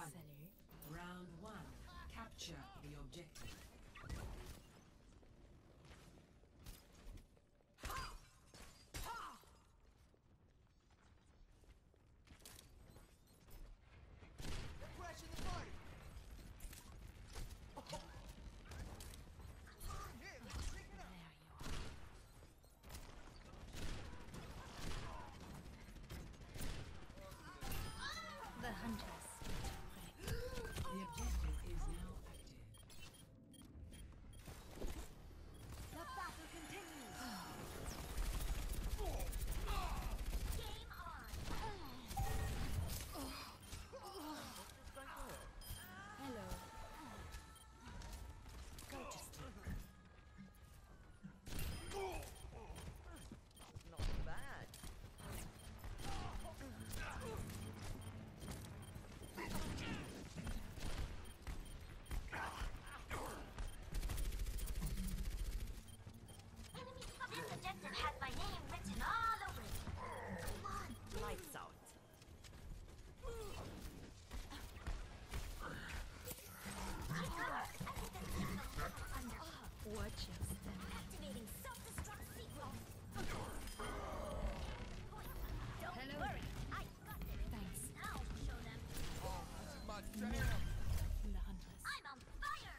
one. Salut. Round one. Capture the objective. They're crashing the party! Here, let's pick it up! There you are. The Huntress. The objective is now active. The battle continues. Game on. Hello. Go to sleep. Not bad. This objective has my name written all over it. Come on. Lights out. Watch your step. Activating self-destruct sequence. Don't worry, I got it. Thanks. I'll show them. Oh, this is my jam! The Huntress. I'm on fire.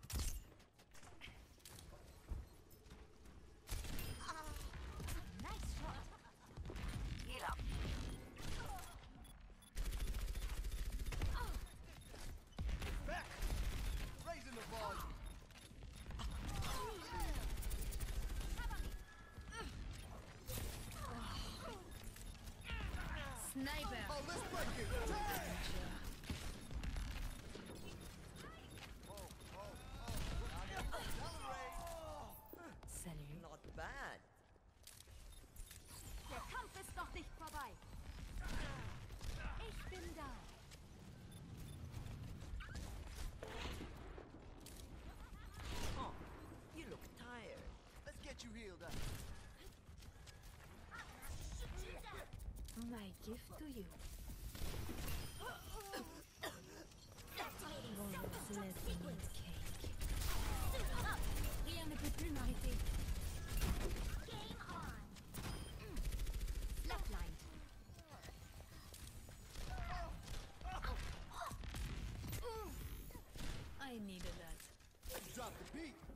Nice shot. Heal up. Back! Raising the volume! Sniper. Oh, let's break it! Damn! Accelerate! Salut. Not bad. Der Kampf ist noch nicht vorbei. Ich bin da. Oh, you look tired. Let's get you healed up. My gift to you. Activating Bon, self-destruct laisse-moi sequence. cake. Suit up. Rien ne peut plus m'arrêter. Game on. Flatlined. I needed that. Drop the beat!